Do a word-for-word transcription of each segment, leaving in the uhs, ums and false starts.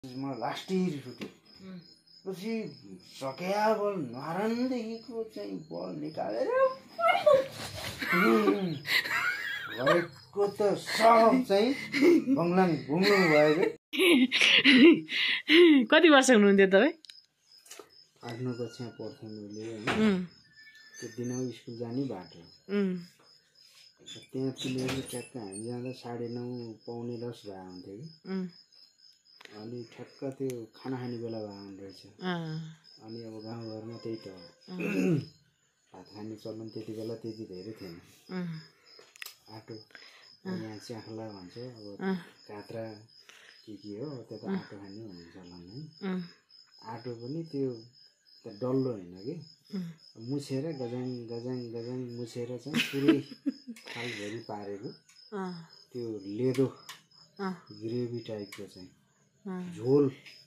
मलाई लास्टै रिस उठ्यो। पछि सकिया बल नरानदेखिको चाहिँ बल निकालेर भएको त सब चाहिँ बङ्लाङ बुङ्लुङ भयो कि। कति वर्ष हुनुहुन्थ्यो तपाईँ? आठ नौ कक्षा पढ्थेँ मैले होइन। त्यो दिन स्कुल जाने बाटो त्यहाँ तिनीहरू ठ्याक्क हामी जाँदा साढे नौ पाउने दस भए हुन्थ्यो कि। अनि ठ्याक्क त्यो खाना खाने बेला भए हुने रहेछ। अनि अब गाउँघरमा त्यही त भात खाने चलन त्यति बेला त्यति धेरै थिएन। आटो यहाँ च्याख्ला भन्छ अब कात्रा के के हो त्यो त आटो खाने भन्ने चलन है। आटो पनि त्यो डल्लो होइन कि मुछेर गजाङ गजाङ गजाङ मुछेर चाहिँ पुरै थालभरि पारेको त्यो लेदो ग्रेभी टाइपको चाहिँ झोल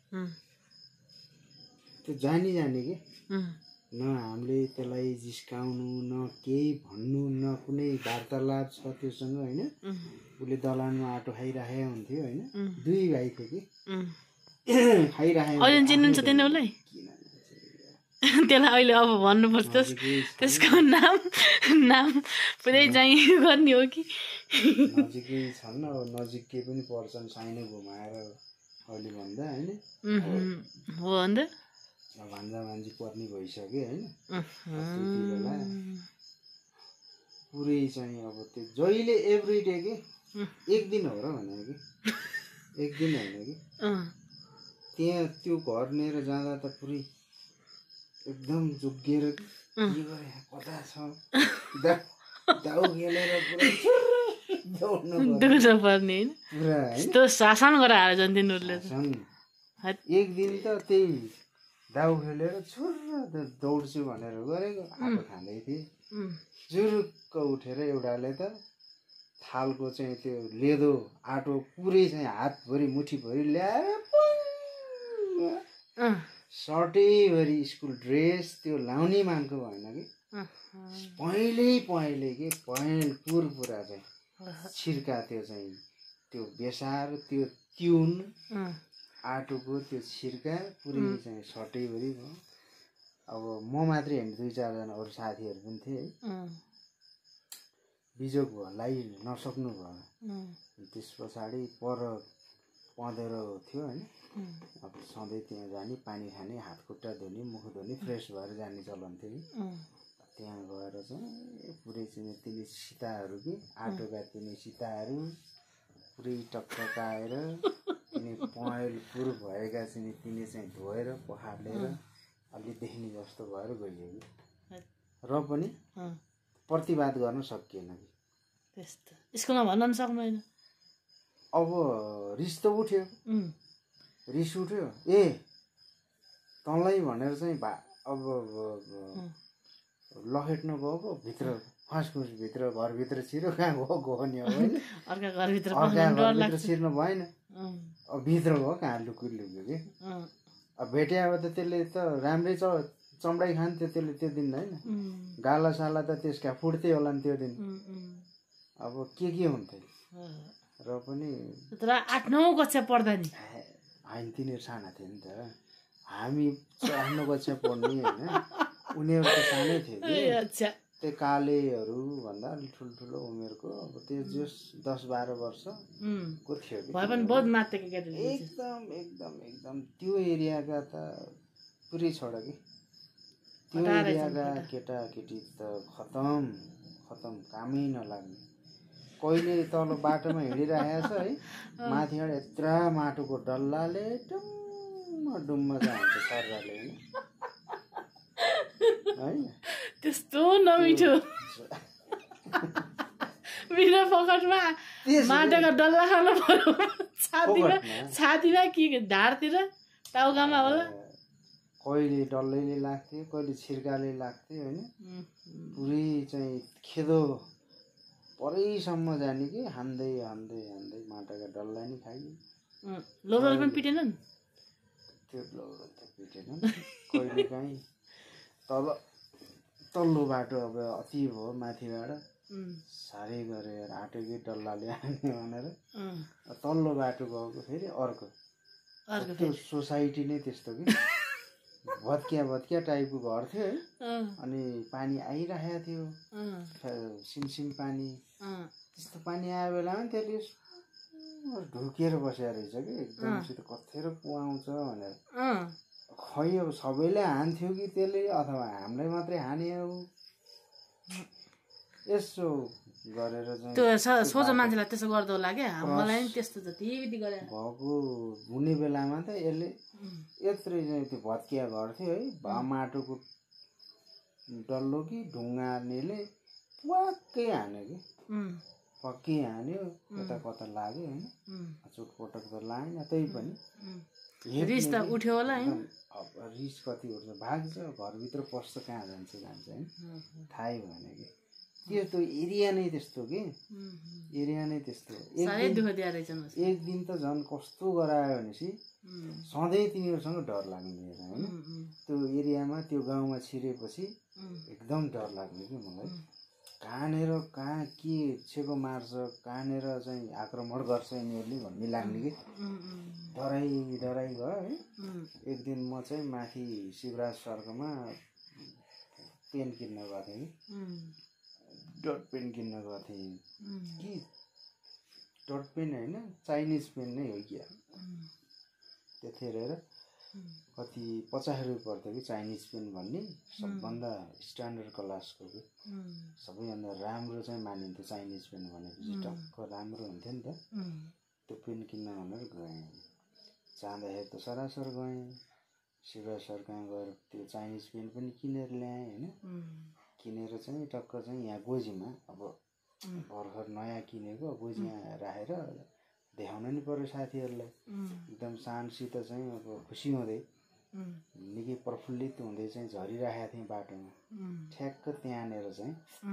त्यो जानी जाने कि न हामीले त्यसलाई जिस्काउनु न केही भन्नु न कुनै वार्तालाप छ त्योसँग होइन। उसले दलानमा आटो खाइराखेको हुन्थ्यो होइन। दुई भाइको कि खाइराखेको चिन्नुहुन्छ त्यसले उसलाई? त्यसलाई अहिले अब भन्नुपर्छ त्यसको नाम नाम पुरै चाहिँ गर्ने हो कि नजिकै छन् अब नजिक के पनि पर्छन् साइनो घुमाएर अहिले भन्दा होइन हो अन्त भान्जा भान्जी पर्ने भइसक्यो होइन। त्यति बेला पुरै चाहिँ अब त्यो जहिले एभ्री डे कि एक दिन हो र भनेको कि एक दिन होइन कि त्यहाँ त्यो घर लिएर जाँदा त पुरै एकदम जोगिएर के गरे कता छ दाउ खेलेर दुख्न पर्ने होइन यस्तो शासन गराएर जान्थ्यो उनले। एक दिन त त्यही दाउ खेलेर छुर्र दौड्छु भनेर गरेको आटो खाँदै थिएँ। जुरुक्क उठेर एउटाले त थालको चाहिँ त्यो लेदो आटो पुरै चाहिँ हातभरि मुठीभरि ल्याएर सर्टैभरि स्कुल ड्रेस त्यो लाउने मानको भएन कि पहेँलै पहेँलै कि पहेँल पुरपुरा चाहिँ छिर्का त्यो चाहिँ त्यो बेसार त्यो तिउन आटोको त्यो छिर्का पुरै चाहिँ सर्टैभरि भयो। अब म मात्रै होइन दुई चारजना अरू साथीहरू पनि थिए है। बिजोग भयो लाइ नसक्नु भयो। त्यस पछाडि पर पँधेरो थियो होइन। अब सधैँ त्यहाँ जाने पानी खाने हात खुट्टा धुने मुख धुने फ्रेस भएर जाने चलन थियो कि त्यहाँ गएर चाहिँ पुरै चाहिँ तिनी सीताहरू कि आटोका तिनी सीताहरू पुरै टक्टकाएर तिनी पहेँल पुर भएका चाहिँ तिनी चाहिँ धोएर पखालेर अलि देख्ने जस्तो भएर गइयो कि र पनि प्रतिवाद गर्न सकिएन कि त्यस्तो स्कुलमा भन्न पनि सक्दैन। अब रिस त उठ्यो रिस उठ्यो ए तँलाई भनेर चाहिँ भा अब लखेट्न गएको भित्र फाँसफुस भित्र घरभित्र छिर्यो कहाँ गएको हो नि होइन। अर्का घरभित्र घरभित्र छिर्नु भएन अब भित्र भयो कहाँ लुक्यो लुक्यो कि अब भेट्यो अब त त्यसले त राम्रै च चम्डाइ खान्थ्यो त्यसले त्यो दिन होइन। गाला साला त त्यसका फुट्थ्यो होला नि त्यो दिन अब के के हुन्थ्यो र पनि तर आठ नौ कक्षा पढ्दा नि होइन तिनीहरू साना थियो नि त हामी आठ नौ कक्षा पढ्ने होइन उनीहरू त सानै थियो कि त्यो कालेहरू भन्दा अलिक ठुल्ठुलो उमेरको अब त्यो जस दस बाह्र वर्षको थियो कि एकदम एकदम एकदम त्यो एरियाका त पुरै छोड कि त्यो एरियाका केटाकेटी त खतम खतम कामै नलाग्ने। कहिले तल बाटोमा हिँडिरहेको छ है माथिबाट यत्रा माटोको डल्लाले डुम्म डुम्म जान्छ सर्राले होइन त्यस्तो नमिठो बिना पकडमा माटोको डल्ला खान पर्यो छातीमा छातीमा के ढाडतिर टाउकामा होला कहिले डल्लैले लाग्थ्यो कहिले छिर्काले लाग्थ्यो होइन। पुरै चाहिँ खेदो परैसम्म जाने कि हान्दै हान्दै हान्दै माटाका डल्ला नि खाइयो। लोकल पनि पिटेनन् त्यो लोकल त पिटेनन् कहिले काहीँ तल तल्लो बाटो अब अति भयो माथिबाट साह्रै गरेर आटोकै डल्लाले हान्ने भनेर तल्लो बाटो गएको फेरि अर्को त्यो सोसाइटी नै त्यस्तो कि भत्किया भत्किया टाइपको घर थियो है अनि पानी आइरहेको थियो सिमसिम पानी त्यस्तो पानी आयो बेलामा त्यसले ढुकेर बसेको रहेछ कि एकदमसित कथेर पुवाउँछ भनेर खै अब सबैले हान्थ्यो कि त्यसले अथवा हामीलाई मात्रै हाने हो यसो गरेर चाहिँ त्यो सोझो मान्छेलाई त्यसो गर्दो होला क्या हामीलाई नि त्यस्तो जति विधि गरे भएको हुने बेलामा त यसले यत्रै चाहिँ त्यो भत्किया घर थियो है भा माटोको डल्लो कि ढुङ्गानेले प्वाक्कै हान्यो कि पक्कै हान्यो कता कता लाग्यो होइन चोटपटक त लागेन त्यही पनि रिस त उठ्यो होला हैन अब रिस कति उठ्छ भाग्छ घरभित्र पस्छ कहाँ जान्छ जान्छ होइन थाहै भएन कि त्यो त एरिया नै त्यस्तो कि एरिया नै त्यस्तो एक दिन त झन् कस्तो गरायो भनेपछि सधैँ तिनीहरूसँग डर लाग्ने होइन त्यो एरियामा त्यो गाउँमा छिरेपछि एकदम डर लाग्ने कि मलाई कहाँनिर कहाँ के छेको मार्छ कहाँनिर चाहिँ आक्रमण गर्छ यिनीहरूले भन्ने लाग्ने कि डराइ डराइ गयो है एक दिन म चाहिँ माथि शिवराज सर्कलमा पेन किन्न गएको थिएँ कि डट पेन किन्न गएको थिएँ कि डट पेन होइन चाइनिज पेन नै हो क्या त्यतिखेर कति पचास रुपियाँ पर्थ्यो कि चाइनिज पेन भन्ने सबभन्दा स्ट्यान्डर्ड क्लासको कि सबैभन्दा राम्रो चाहिँ मानिन्थ्यो चाइनिज पेन भनेपछि टक्क राम्रो हुन्थ्यो नि त त्यो पेन किन्न भनेर गएँ जाँदाखेरि त सरासर गएँ शिवराज सर कहाँ गएर त्यो चाइनिज पेन पनि किनेर ल्याएँ होइन किनेर चाहिँ टक्क चाहिँ यहाँ गोजीमा अब भर्खर नयाँ किनेको गोजीमा राखेर देखाउन नि पर्यो साथीहरूलाई एकदम शान्तसित चाहिँ अब खुसी हुँदै निकै प्रफुल्लित हुँदै चाहिँ झरिरहेको थिएँ बाटोमा ठ्याक्क त्यहाँनिर चाहिँ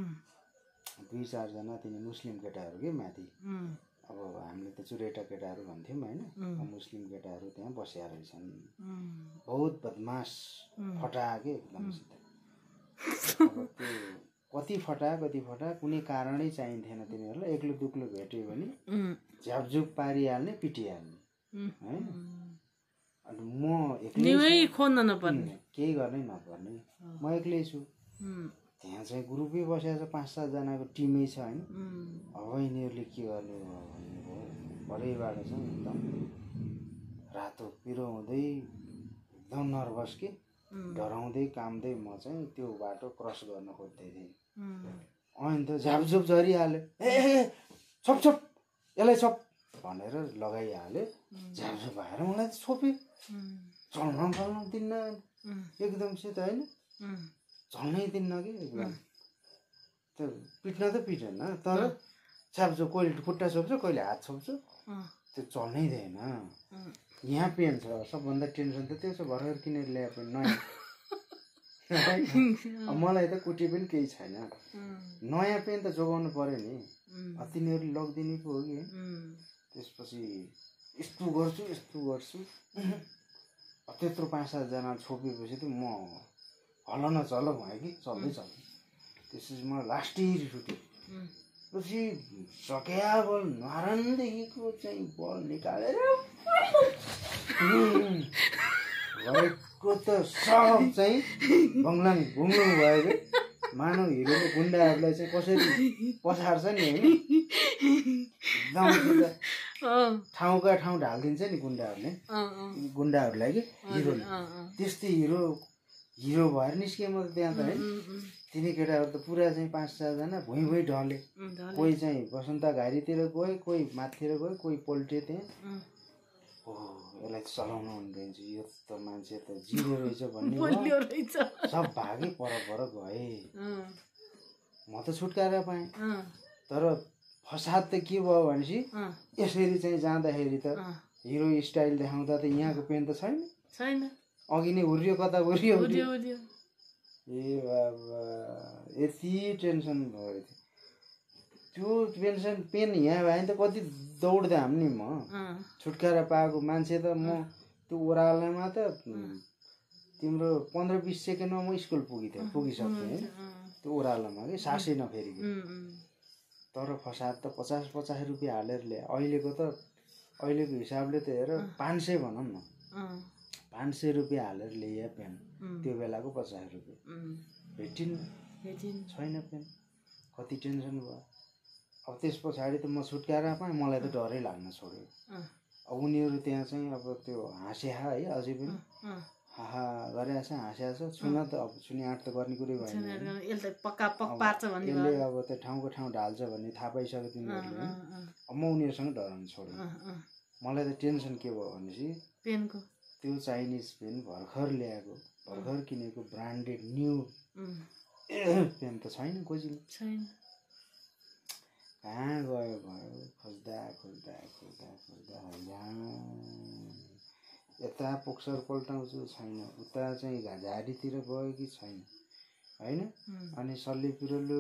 दुई चारजना तिनी मुस्लिम केटाहरू के माथि अब हामीले त चुरेटा केटाहरू भन्थ्यौँ होइन मुस्लिम केटाहरू त्यहाँ बसेका रहेछन् बहुत बदमास फटाके एकदमसित अब त्यो कति फटा कति फटा कुनै कारणै चाहिन्थेन तिनीहरूलाई एक्लो दुक्लो भेट्यो भने झ्यापझुप पारिहाल्ने पिटिहाल्ने होइन अनि म एक्लै खोज्न नपर्ने केही गर्नै नपर्ने म एक्लै छु त्यहाँ चाहिँ ग्रुपै बसेको छ पाँच सातजनाको टिमै छ होइन अब यिनीहरूले के गर्ने भन्ने भयो भरेबाट चाहिँ एकदम रातो पिरो हुँदै एकदम नर्भस कि डराउँदै कामदै म चाहिँ त्यो बाटो क्रस गर्न खोज्दै थिएँ अनि त झापझुप झरिहाल्यो ए छप छप यसलाई छप भनेर लगाइहाल्यो झापझुप भएर मलाई त छोप्यो चल्न चल्न दिन्न एकदमसित होइन चल्नै दिन्न कि एकदम त्यो पिट्न त पिटेन तर छाप्छु कहिले खुट्टा छोप्छ कहिले हात छोप्छु त्यो चल्नै दिएन यहाँ पेन छ सबभन्दा टेन्सन त त्यो छ भर्खर किनेर ल्याए पेन नयाँ मलाई त कुटी पनि केही छैन नयाँ पेन त जोगाउनु पर्यो नि तिनीहरू लगिदिने पो हो कि त्यसपछि यस्तो गर्छु यस्तो गर्छु त्यत्रो पाँच सातजना छोपेपछि त म हल न चल भयो कि चल्दै चल्दै त्यसपछि मलाई लास्टै रिस उठ्यो पछि सकिया बल नरानदेखिको चाहिँ बल निकालेर भएको त सब चाहिँ बङ्लाङ घुम्नु भयो कि मानव हिरोको गुन्डाहरूलाई चाहिँ कसरी पछार्छ नि होइन एकदम ठाउँका ठाउँ ढालिदिन्छ नि गुन्डाहरूले गुन्डाहरूलाई कि हिरोले त्यस्तै हिरो हिरो भएर निस्केँ म त त्यहाँ त है तिनी केटाहरू त पुरा चाहिँ पाँच सातजना भुइँ भुइँ ढले कोही चाहिँ बसन्त घारीतिर गए कोही माथितिर गए कोही पल्टे त्यहाँ ओ यसलाई चलाउनु भन्दैछ यो त मान्छे त जिरो रहेछ भन्ने सब भागे पर पर गए म त छुटकारा पाएँ तर फसाद त के भयो भनेपछि यसरी चाहिँ जाँदाखेरि त हिरो स्टाइल देखाउँदा त यहाँको पेन त छैन छैन अघि नै हुर्यो कता हुर्यो ए बाबा यति टेन्सन भयो त्यो पेन्सन पेन यहाँ भयो भने त कति दौड्दा हाम नि म छुटकारा पाएको मान्छे त म त्यो ओह्रालोमा त तिम्रो पन्ध्र बिस सेकेन्डमा म स्कुल पुगिथेँ पुगिसक्थेँ होइन त्यो ओह्रालोमा कि सासै नफेरि तर फसाद त पचास पचास रुपियाँ हालेर ल्याए अहिलेको त अहिलेको हिसाबले त हेर पाँच सय भनौँ न, पाँच सय रुपियाँ हालेर ल्याए पेन त्यो बेलाको पचास रुपियाँ भेटिन्न, छैन पेन। कति टेन्सन भयो। अब त्यस पछाडि त म छुटकारा पाएँ, मलाई त डरै लाग्न छोड्यो। अब उनीहरू त्यहाँ चाहिँ अब त्यो हाँस्या है, अझै पनि हाहा गरेको छ, हाँस्या छ। छुन त अब छुने आँट त गर्ने कुरै भएन। यसले अब त्यो ठाउँको ठाउँ ढाल्छ भन्ने थाहा पाइसक्यो तिनीहरूले। अब म उनीहरूसँग डराउनु छोडेँ। मलाई त टेन्सन के भयो भनेपछि पेनको त्यो चाइनिज पेन भर्खर ल्याएको, भर्खर किनेको ब्रान्डेड न्यू पेन त छैन, खोजिनु छैन। कहाँ गयो भयो, खोज्दा खोज्दा खोज्दा खोज्दा यता पोक्सर पल्टाउँछु छैन, उता चाहिँ झाडीतिर गयो कि छैन होइन। अनि सल्ली पिरोलु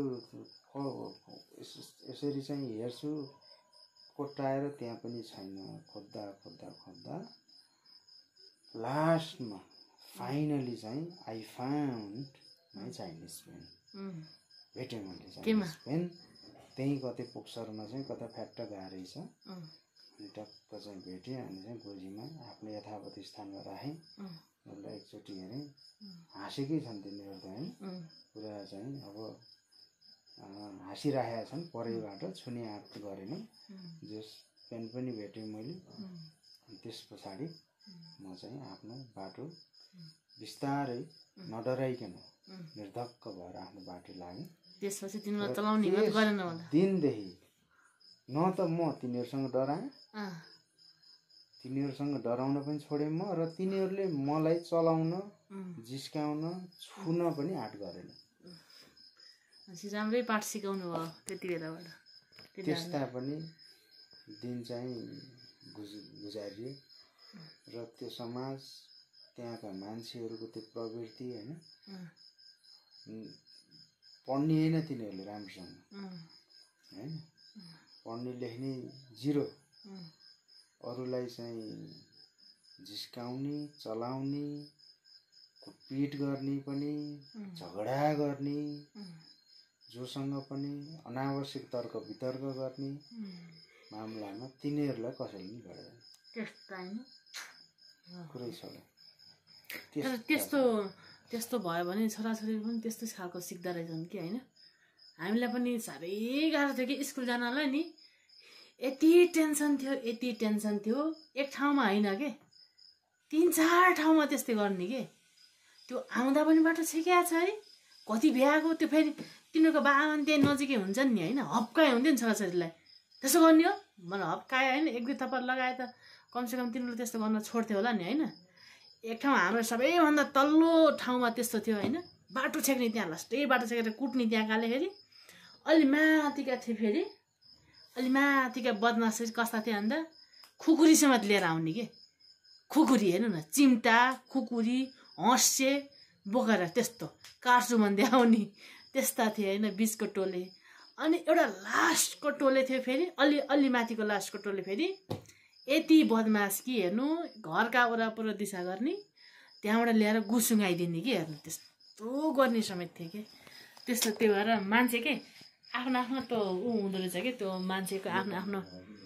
यसरी चाहिँ हेर्छु कोट्टाएर, त्यहाँ पनि छैन। खोज्दा खोज्दा खोज्दा लास्टमा फाइनली चाहिँ I found my Chinese pen. भेटेँ मैले चाइनिज पेन। त्यहीँ कतै पोक्सरमा चाहिँ कता फ्याट्ट गएको रहेछ। अनि टक्क चाहिँ भेटेँ। अनि चाहिँ गोजीमा आफ्नो यथावत स्थानमा राखेँ। उसलाई एकचोटि हेरेँ, हाँसेकै छन् तिनीहरू त होइन। पुरा चाहिँ अब हाँसिराखेका छन् परैबाट, छुने आँट गरेनन्। जस पेन पनि भेटेँ मैले। त्यस पछाडि म चाहिँ आफ्नो बाटो बिस्तारै नडराइकन निर्धक्क भएर आफ्नो बाटो लागेँ। त्यसपछि तिमीलाई चलाउने हिम्मत गरेन होला। दिनदेखि न त म तिनीहरूसँग डराएँ, तिनीहरूसँग डराउन पनि छोडेँ म, र तिनीहरूले मलाई चलाउन, जिस्काउन, छुन पनि आँट गरेन। राम्रै पाठ सिकाउनु भयो त्यति बेलाबाट। त्यस्ता पनि दिन चाहिँ गुजारिए। र त्यो समाज, त्यहाँका मान्छेहरूको त्यो प्रवृत्ति होइन, पढ्ने होइन तिनीहरूले राम्रोसँग होइन, पढ्ने लेख्ने जिरो, अरूलाई चाहिँ जिस्काउने, चलाउने, कुटपिट गर्ने पनि, झगडा गर्ने, जोसँग पनि अनावश्यक तर्क वितर्क गर्ने मामलामा तिनीहरूलाई कसैले पनि गरेन। कुरै छोडे। त्यस्तो त्यस्तो भयो भने छोराछोरीहरू पनि त्यस्तो खालको सिक्दा रहेछन् कि होइन। हामीलाई पनि साह्रै गाह्रो थियो कि स्कुल जानलाई नि। यति टेन्सन थियो, यति टेन्सन थियो। एक ठाउँमा होइन के, तिन चार ठाउँमा त्यस्तै गर्ने के। त्यो आउँदा पनि बाटो छेकिया छ है, कति भ्याएको त्यो। फेरि तिनीहरूको बाबा त्यही नजिकै हुन्छन् नि होइन, हप्काए हुन्थ्यो नि छोराछोरीलाई। त्यसो गर्ने हो मलाई हप्कायो होइन, एक दुई थप्पड लगाए त कमसेकम तिनीहरूले त्यस्तो गर्न छोड्थ्यो होला नि होइन। एक ठाउँ हाम्रो सबैभन्दा तल्लो ठाउँमा त्यस्तो थियो होइन। बाटो छेक्ने त्यहाँ लास्टै बाटो छेकेर कुट्ने त्यहाँ कालेखेरि अलि माथिका थिए। फेरि अलि माथिका बदमासहरू कस्ता थिए भन्दा खुकुरी समेत लिएर आउने के। खुकुरी हेर्नु न, चिम्टा, खुकुरी, हँसे बोकेर त्यस्तो काट्छु भन्दै आउने त्यस्ता थिए होइन, बिचको टोले। अनि एउटा लास्टको टोले थियो फेरि, अलि अलि माथिको लास्टको टोले फेरि यति बदमास कि हेर्नु, घरका वरपर दिशा गर्ने, त्यहाँबाट ल्याएर गुसुङ्गाइदिने कि हेर्नु, त्यस्तो गर्ने समेत थियो कि। त्यस्तो त्यो भएर मान्छे के आफ्नो आफ्नो त ऊ हुँदो रहेछ कि, त्यो मान्छेको आफ्नो आफ्नो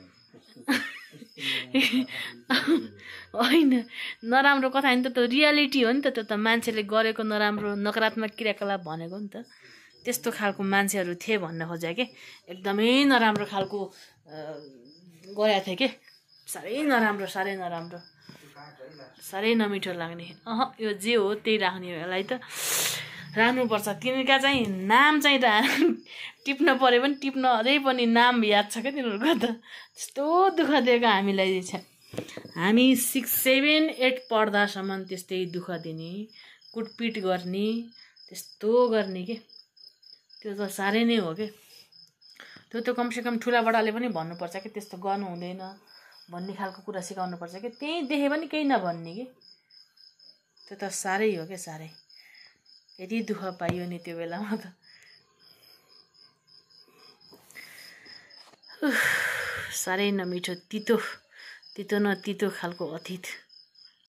होइन नराम्रो कथा होइन त, त्यो रियालिटी हो नि त। त्यो त मान्छेले गरेको नराम्रो नकारात्मक क्रियाकलाप भनेको नि त। त्यस्तो खालको मान्छेहरू थिए भन्न खोजे कि, एकदमै नराम्रो खालको गएको थिए कि, साह्रै नराम्रो, साह्रै नराम्रो, साह्रै नमिठो लाग्ने। अह यो जे हो त्यही राख्ने यसलाई त राख्नुपर्छ। तिनीहरूका चाहिँ नाम चाहिँ टिप्न पऱ्यो भने टिप्न अझै पनि नाम याद छ क्या तिनीहरूको त। त्यस्तो दुःख दिएको हामीलाई छ। हामी सिक्स सेभेन एट पढ्दासम्म त्यस्तै दुःख दिने, कुटपिट गर्ने, त्यस्तो गर्ने के। त्यो त साह्रै नै हो कि। त्यो त कमसेकम ठुला बडाले पनि भन्नुपर्छ कि त्यस्तो गर्नु हुँदैन भन्ने खालको कुरा सिकाउनुपर्छ कि। त्यहीँ देखे पनि केही नभन्ने कि। त्यो त साह्रै हो क्या, साह्रै। यति दुःख पाइयो नि त्यो बेलामा त। साह्रै नमिठो, तितो तितो न तितो खालको अतीत।